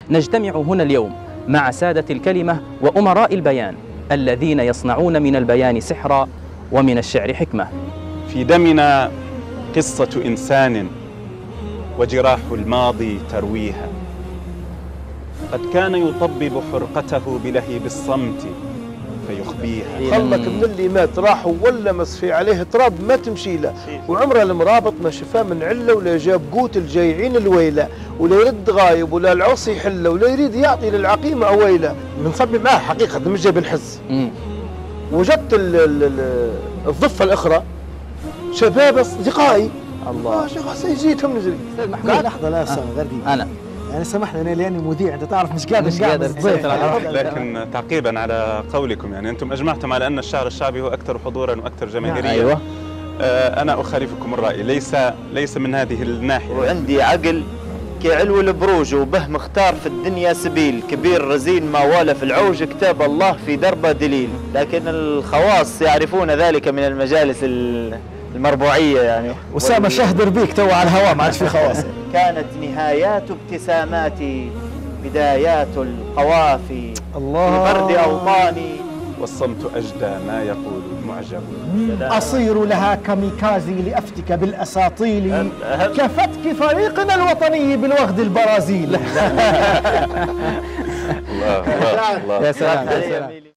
نجتمع هنا اليوم مع سادة الكلمة وأمراء البيان الذين يصنعون من البيان سحرا ومن الشعر حكمة. في دمنا قصة إنسان وجراح الماضي ترويها، قد كان يطبب حرقته بلهيب الصمت فيخبيها. خلك من اللي مات راح ولا مسفي عليه تراب ما تمشي له، وعمره المرابط ما شفاه من عله ولا جاب قوت الجيعين الويله، ولا يرد غايب ولا العص يحله ولا يريد يعطي للعقيمه عويله. بنصبي معاه حقيقه مش جايب الحز. وجدت الضفه الاخرى شباب اصدقائي. الله جيتهم نجري. استاذ محمود لحظه، لا استاذ غردي انا يعني سامحني انا لاني مذيع، انت تعرف مش قادر لكن تعقيبا على قولكم، يعني انتم اجمعتم على ان الشعر الشعبي هو اكثر حضورا واكثر جماهيريه. ايوه. انا اخالفكم الراي، ليس من هذه الناحيه. وعندي عقل كعلو البروج وبه مختار في الدنيا سبيل، كبير رزين ما والى في العوج كتاب الله في دربه دليل. لكن الخواص يعرفون ذلك من المجالس المربوعيه يعني. أسامة شهدر بيك تو على الهواء، ما عادش في خواص. كانت نهايات ابتساماتي بدايات القوافي الله في برد أوطاني، والصمت أجدى ما يقول المعجب. أصير لها كميكازي لأفتك بالأساطيل كفتك فريقنا الوطني بالوغد البرازيلي. الله الله الله. يا سلام.